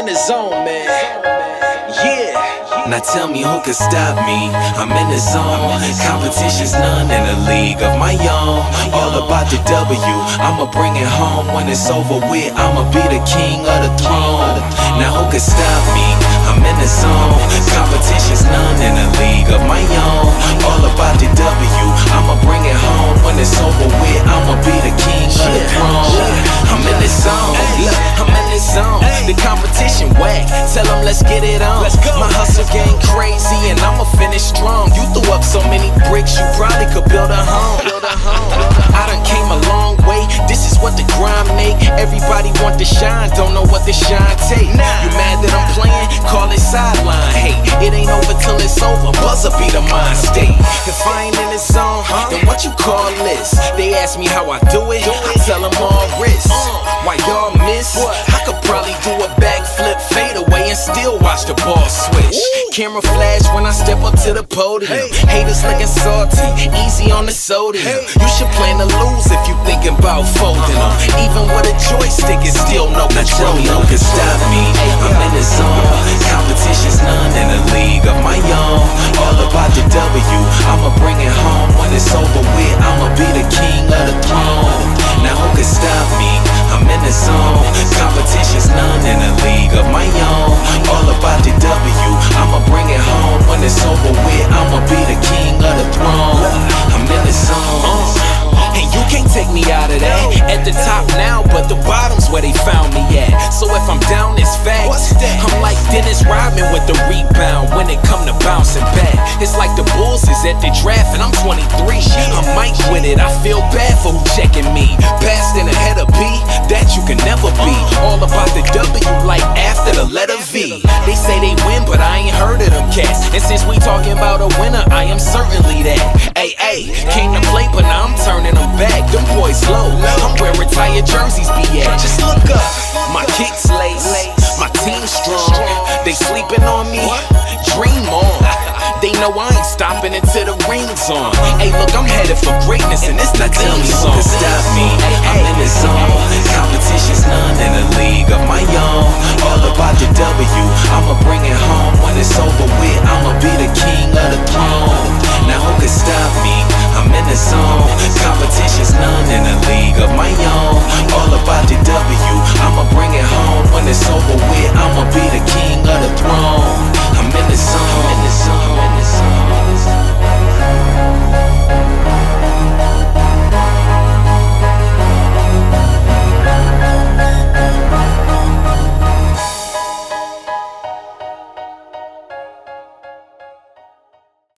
in the zone, man. Yeah. Now tell me who can stop me. I'm in the zone. Competition's none in a league of my own. All about the W, I'ma bring it home. When it's over with, I'ma be the king of the throne. Now who can stop me? I'm in the zone. Competition's none in a league of my own. All about the W, I'ma bring it home. When it's over with, I'ma be the king of the throne. I'm in the zone. Look, I'm in the zone. The competition whack. Tell them let's get it on. My hustle game crazy and I'ma finish strong. You threw up so many bricks, you probably could build a home. I done came a long way. This is what the grind make. Everybody want to shine, don't know what the shine take. You mad that I'm playing? Call it sideline hate. It ain't over till it's over. Buzzer be the mind state. If I ain't in the zone, then what you call this? They ask me how I do it. I tell them all wrist. Why y'all miss? I could probably do a backflip, fade away, and still watch the ball switch. Camera flash when I step up to the podium. Haters looking salty, easy on the sodium. You should plan to lose if you thinking about folding them. Even with a joystick, it's still no control. Now tell me who can stop me. I'm in the zone. Competition's none in a league of my own. All about the W, I'ma bring it home. When it's over with, I'ma be the king of the throne. Now who can stop me? I'm in the zone. Competition's none in a league of my own. All about the W, I'ma bring it home. When it's over with, I'ma be the king of the throne. I'm in the zone. And you can't take me out of that. At the top now, but the bottom's where they found me at. So if I'm down, it's facts. I'm like Dennis Rodman with the rebound when it come to bouncing back. It's like the Bulls is at the draft and I'm 23. I'm Mike with it, I feel bad for who checking me. Passed in ahead of B, that you can never be. All about the W like after the letter V. They say they win, but I ain't heard of them cats. And since we talking about a winner, I am certainly that. Ay, came to play, but now I'm turning them back. Them boys low, I'm where retired jerseys be at. Just look up, my kicks lace, my team strong. They sleeping on me, dream on. They know I ain't stopping until the ring's on. Hey, look, I'm headed for greatness, and it's the team song. Who can stop me? I'm in the zone. Competition's none in a league of my own. All about the W, I'ma bring it